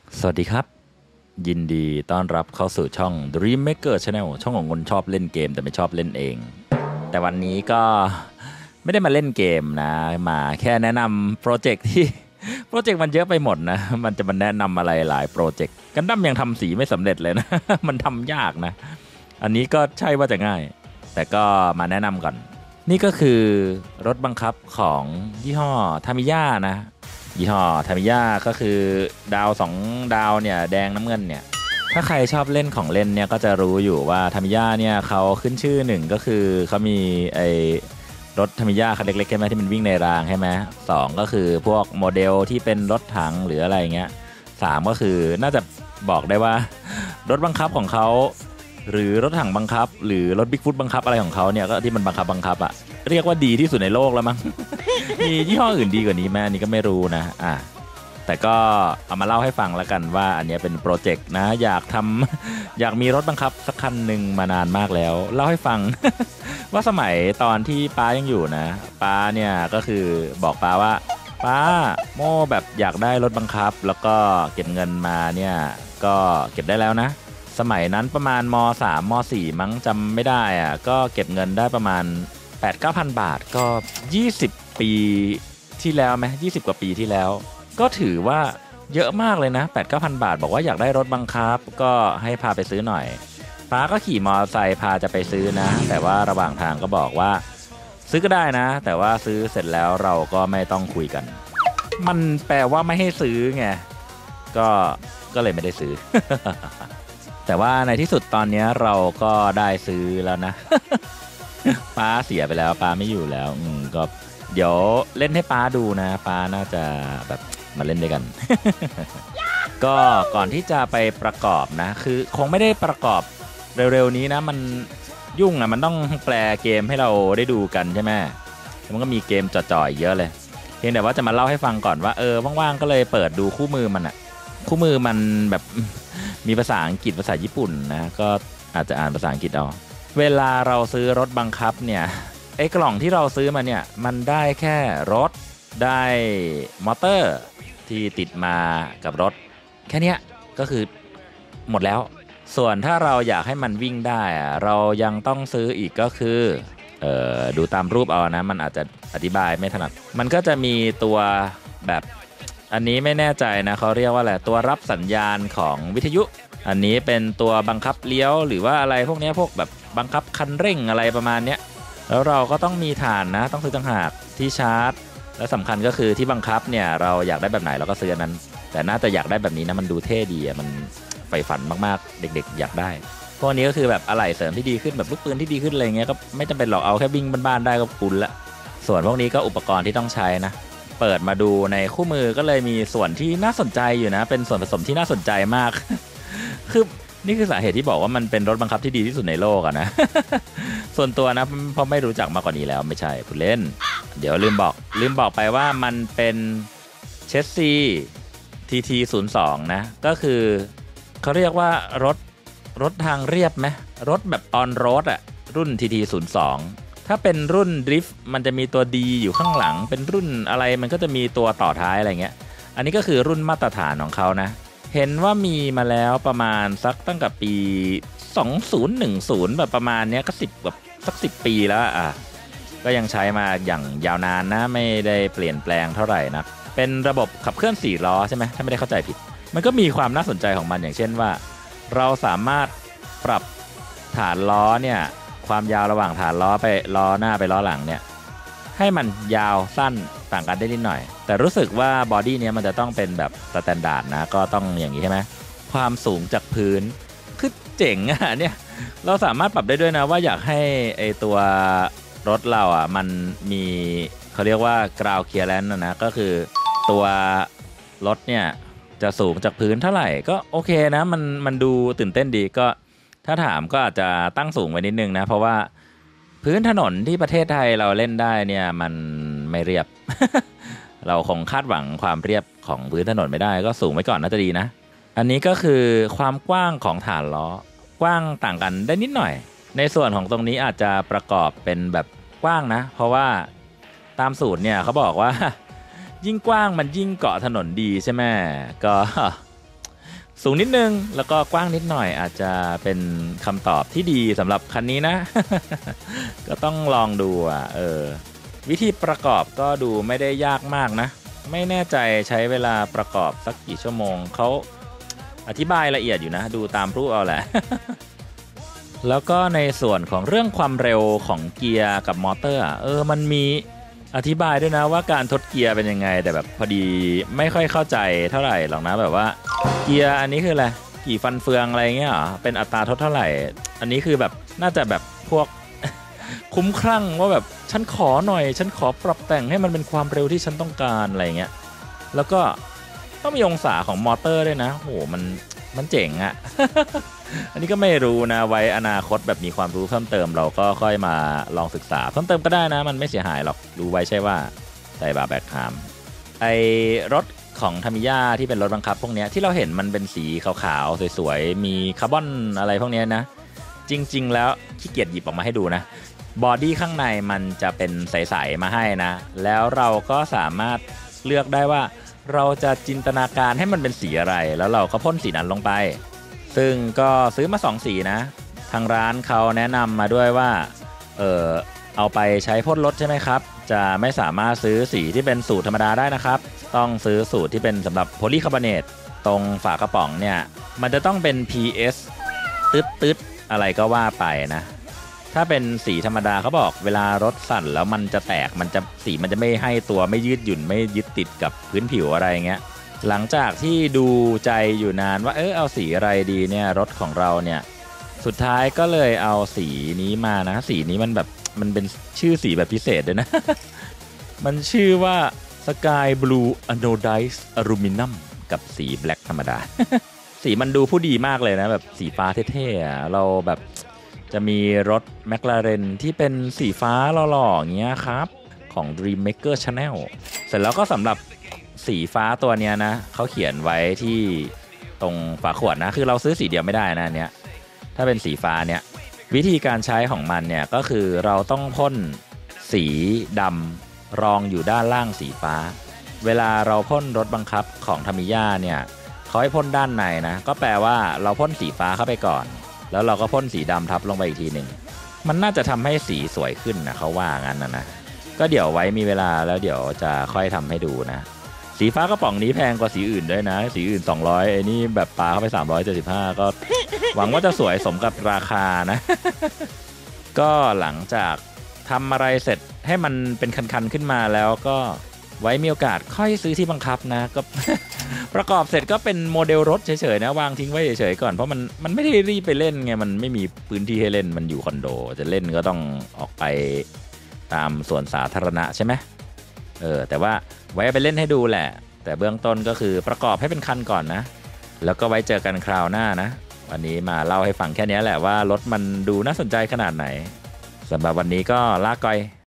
สวัสดีครับยินดีต้อนรับเข้าสู่ช่อง Dream Maker Channel ช่องของคนชอบเล่นเกมแต่ไม่ชอบเล่นเองแต่วันนี้ก็ไม่ได้มาเล่นเกมนะมาแค่แนะนำโปรเจกต์ที่โปรเจกต์มันเยอะไปหมดนะมันจะมาแนะนำอะไรหลายโปรเจกต์กันดั้มยังทำสีไม่สำเร็จเลยนะมันทำยากนะอันนี้ก็ใช่ว่าจะง่ายแต่ก็มาแนะนำก่อนนี่ก็คือรถบังคับของยี่ห้อทามิยานะ ยี่ห้อทามิยาก็คือดาว2 ดาวเนี่ยแดงน้ำเงินเนี่ยถ้าใครชอบเล่นของเล่นเนี่ยก็จะรู้อยู่ว่าทามิยาเนี่ยเขาขึ้นชื่อหนึ่งก็คือเขามีไอรถทามิยาคันเล็กๆใช่ไหมที่มันวิ่งในรางใช่ไหมสองก็คือพวกโมเดลที่เป็นรถถังหรืออะไรเงี้ยสามก็คือน่าจะบอกได้ว่ารถบังคับของเขาหรือรถถังบังคับหรือรถบิ๊กฟุตบังคับอะไรของเขาเนี่ยก็ที่มันบังคับอะเรียกว่าดีที่สุดในโลกแล้วมั้ง มียี่ห้ออื่นดีกว่านี้ไหมอันนี้ก็ไม่รู้นะแต่ก็เอามาเล่าให้ฟังแล้วกันว่าอันนี้เป็นโปรเจกต์นะอยากทำอยากมีรถบังคับสักคันหนึ่งมานานมากแล้วเล่าให้ฟัง ว่าสมัยตอนที่ป้ายังอยู่นะป้าเนี่ยก็คือบอกป้าว่าป้าโม่แบบอยากได้รถบังคับแล้วก็เก็บเงินมาเนี่ยก็เก็บได้แล้วนะสมัยนั้นประมาณม3ม4มั้งจำไม่ได้อ่ะก็เก็บเงินได้ประมาณ8-9,000 บาทก็20 ปีที่แล้วไหม20 กว่าปีที่แล้วก็ถือว่าเยอะมากเลยนะ8-9,000 บาทบอกว่าอยากได้รถบังคับก็ให้พาไปซื้อหน่อยป้าก็ขี่มอเตอร์ไซค์พาจะไปซื้อนะแต่ว่าระหว่างทางก็บอกว่าซื้อก็ได้นะแต่ว่าซื้อเสร็จแล้วเราก็ไม่ต้องคุยกันมันแปลว่าไม่ให้ซื้อไงก็ก็เลยไม่ได้ซื้อ แต่ว่าในที่สุดตอนนี้เราก็ได้ซื้อแล้วนะ ป้าเสียไปแล้วป้าไม่อยู่แล้วก็เดี๋ยวเล่นให้ป้าดูนะป้าน่าจะแบบมาเล่นด้วยกัน ก็ก่อนที่จะไปประกอบนะคือคงไม่ได้ประกอบเร็วๆนี้นะมันยุ่งอ่ะมันต้องแปลเกมให้เราได้ดูกันใช่ไหมมันก็มีเกมจ่อยๆเยอะเลยเพียงแต่ว่าจะมาเล่าให้ฟังก่อนว่าว่างๆก็เลยเปิดดูคู่มือมันอ่ะคู่มือมันแบบมีภาษาอังกฤษภาษาญี่ปุ่นนะก็อาจจะอ่านภาษาอังกฤษเอาเวลาเราซื้อรถบังคับเนี่ยไอ้กล่องที่เราซื้อมาเนี่ยมันได้แค่รถได้มอเตอร์ที่ติดมากับรถแค่เนี้ยก็คือหมดแล้วส่วนถ้าเราอยากให้มันวิ่งได้อะเรายังต้องซื้ออีกก็คือดูตามรูปเอานะมันอาจจะอธิบายไม่ถนัดมันก็จะมีตัวแบบอันนี้ไม่แน่ใจนะเขาเรียกว่าอะไรตัวรับสัญญาณของวิทยุอันนี้เป็นตัวบังคับเลี้ยวหรือว่าอะไรพวกนี้พวกแบบบังคับคันเร่งอะไรประมาณเนี้ยแล้วเราก็ต้องมีฐานนะต้องซื้อต่างหากที่ชาร์จและสำคัญก็คือที่บังคับเนี่ยเราอยากได้แบบไหนเราก็ซื้ออันนั้นแต่น่าจะอยากได้แบบนี้นะมันดูเท่ดีอ่ะมันใฝ่ฝันมากๆเด็กๆอยากได้พวกนี้ก็คือแบบอะไหล่เสริมที่ดีขึ้นแบบลูกปืนที่ดีขึ้นอะไรเงี้ยก็ไม่จำเป็นหรอกเอาแค่วิ่งบ้านๆได้ก็คุ้นละส่วนพวกนี้ก็อุปกรณ์ที่ต้องใช้นะเปิดมาดูในคู่มือก็เลยมีส่วนที่น่าสนใจอยู่นะเป็นส่วนผสมที่น่าสนใจมาก คือนี่คือสาเหตุที่บอกว่ามันเป็นรถบังคับที่ดีที่สุดในโลกอะนะ ส่วนตัวนะเพราะไม่รู้จักมาก่อนนี้แล้วไม่ใช่พูดเล่นเดี๋ยวลืมบอกไปว่ามันเป็นเชสซี TT02 นะก็คือเขาเรียกว่ารถทางเรียบไหมรถแบบออนโรดอะรุ่น TT02 ถ้าเป็นรุ่นดริฟต์มันจะมีตัว D อยู่ข้างหลังเป็นรุ่นอะไรมันก็จะมีตัวต่อท้ายอะไรเงี้ยอันนี้ก็คือรุ่นมาตรฐานของเขานะเห็นว่ามีมาแล้วประมาณสักตั้งแต่ปี2010แบบประมาณเนี้ยก็10แบบสัก10 ปีแล้วก็ยังใช้มาอย่างยาวนานนะไม่ได้เปลี่ยนแปลงเท่าไหร่นะเป็นระบบขับเคลื่อน4 ล้อใช่ไหมถ้าไม่ได้เข้าใจผิดมันก็มีความน่าสนใจของมันอย่างเช่นว่าเราสามารถปรับฐานล้อเนี่ยความยาวระหว่างฐานล้อไปล้อหน้าไปล้อหลังเนี่ยให้มันยาวสั้นต่างกันได้นิดหน่อยแต่รู้สึกว่าบอดี้เนี้ยมันจะต้องเป็นแบบสแตนดาร์ดนะก็ต้องอย่างนี้ใช่ไหมความสูงจากพื้นคือเจ๋งอ่ะเนี่ยเราสามารถปรับได้ด้วยนะว่าอยากให้ไอตัวรถเรามันมีเขาเรียกว่า ground clearance นะก็คือตัวรถเนี่ยจะสูงจากพื้นเท่าไหร่ก็โอเคนะมันดูตื่นเต้นดีก็ถ้าถามก็อาจจะตั้งสูงไว้นิดนึงนะเพราะว่าพื้นถนนที่ประเทศไทยเราเล่นได้เนี่ยมันไม่เรียบ เราคงคาดหวังความเรียบของพื้นถนนไม่ได้ก็สูงไว้ก่อนน่าจะดีนะอันนี้ก็คือความกว้างของฐานล้อกว้างต่างกันได้นิดหน่อยในส่วนของตรงนี้อาจจะประกอบเป็นแบบกว้างนะเพราะว่าตามสูตรเนี่ยเขาบอกว่า ยิ่งกว้างมันยิ่งเกาะถนนดีใช่ไหมก็สูงนิดนึงแล้วก็กว้างนิดหน่อยอาจจะเป็นคำตอบที่ดีสำหรับคันนี้นะ ก็ต้องลองดูวิธีประกอบก็ดูไม่ได้ยากมากนะไม่แน่ใจใช้เวลาประกอบสักกี่ชั่วโมงเขาอธิบายละเอียดอยู่นะดูตามรูปเอาแหละ แล้วก็ในส่วนของเรื่องความเร็วของเกียร์กับมอเตอร์มันมีอธิบายด้วยนะว่าการทดเกียร์เป็นยังไงแต่แบบพอดีไม่ค่อยเข้าใจเท่าไหร่หรอกนะแบบว่าเกียร์อันนี้คืออะไรกี่ฟันเฟืองอะไรเงี้ยเป็นอัตราทดเท่าไหร่อันนี้คือแบบน่าจะแบบพวก คุ้มคลั่งว่าแบบฉันขอหน่อยฉันขอปรับแต่งให้มันเป็นความเร็วที่ฉันต้องการอะไรเงี้ยแล้วก็ต้องมีองศาของมอเตอร์ด้วยนะโหมันเจ๋งอะ อันนี้ก็ไม่รู้นะไว้อนาคตแบบมีความรู้เพิ่มเติมเราก็ค่อยมาลองศึกษาเพิ่มเติมก็ได้นะมันไม่เสียหายหรอกรู้ไว้ใช่ว่าไดบาแบกฮามไอรถของทามิยาที่เป็นรถบังคับพวกนี้ที่เราเห็นมันเป็นสีขาวๆสวยๆมีคาร์บอนอะไรพวกนี้นะจริงๆแล้วขี้เกียจหยิบออกมาให้ดูนะบอดี้ข้างในมันจะเป็นใสๆมาให้นะแล้วเราก็สามารถเลือกได้ว่าเราจะจินตนาการให้มันเป็นสีอะไรแล้วเราก็พ่นสีนั้นลงไปซึ่งก็ซื้อมา2สีนะทางร้านเขาแนะนำมาด้วยว่าเอาไปใช้พ่นรถใช่ไหมครับจะไม่สามารถซื้อสีที่เป็นสูตรธรรมดาได้นะครับต้องซื้อสูตรที่เป็นสำหรับโพลีคาร์บอเนตตรงฝากระป๋องเนี่ยมันจะต้องเป็น PS ตึ๊ดอะไรก็ว่าไปนะถ้าเป็นสีธรรมดาเขาบอกเวลารถสั่นแล้วมันจะแตกสีมันจะไม่ให้ตัวไม่ยืดหยุ่นไม่ยึดติดกับพื้นผิวอะไรเงี้ยหลังจากที่ดูใจอยู่นานว่าเอาสีอะไรดีเนี่ยรถของเราเนี่ยสุดท้ายก็เลยเอาสีนี้มานะสีนี้มันแบบมันเป็นชื่อสีแบบพิเศษด้วยนะ มันชื่อว่า Sky Blue Anodized Aluminum กับสี Black ธรรมดา สีมันดูผู้ดีมากเลยนะแบบสีฟ้าเท่ๆเราแบบจะมีรถ McLaren ที่เป็นสีฟ้าหล่อๆอย่างเงี้ยครับของ Dream Maker Channel เสร็จแล้วก็สำหรับสีฟ้าตัวเนี้ยนะเขาเขียนไว้ที่ตรงฝาขวดนะคือเราซื้อสีเดียวไม่ได้นะเนี้ยถ้าเป็นสีฟ้าเนี้ยวิธีการใช้ของมันเนี่ยก็คือเราต้องพ่นสีดำรองอยู่ด้านล่างสีฟ้าเวลาเราพ่นรถบังคับของทามิยาเนี่ยเขาให้พ่นด้านในนะก็แปลว่าเราพ่นสีฟ้าเข้าไปก่อนแล้วเราก็พ่นสีดำทับลงไปอีกทีหนึ่งมันน่าจะทำให้สีสวยขึ้นนะเขาว่างั้นนะก็เดี๋ยวไว้มีเวลาแล้วเดี๋ยวจะค่อยทำให้ดูนะสีฟ้ากระป๋องนี้แพงกว่าสีอื่นด้วยนะสีอื่น200ไอ้นี่แบบปาเข้าไป375ก็ หวังว่าจะสวยสมกับราคานะ ก็หลังจากทำอะไรเสร็จให้มันเป็นคันๆขึ้นมาแล้วก็ไว้มีโอกาสค่อยซื้อที่บังคับนะก็ ประกอบเสร็จก็เป็นโมเดลรถเฉยๆนะวางทิ้งไว้เฉยๆก่อนเพราะมันไม่ได้รีบไปเล่นไงมันไม่มีพื้นที่ให้เล่นมันอยู่คอนโดจะเล่นก็ต้องออกไปตามสวนสาธารณะใช่ไหมแต่ว่าไว้ไปเล่นให้ดูแหละแต่เบื้องต้นก็คือประกอบให้เป็นคันก่อนนะแล้วก็ไว้เจอกันคราวหน้านะวันนี้มาเล่าให้ฟังแค่นี้แหละว่ารถมันดูน่าสนใจขนาดไหนสำหรับวันนี้ก็ลาก่อย